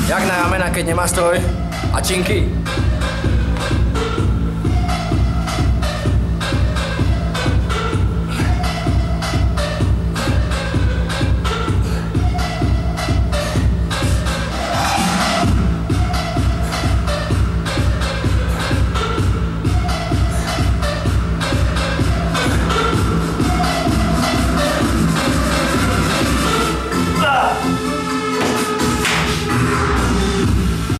Jak na ramena, keď nemá stroj? A činky?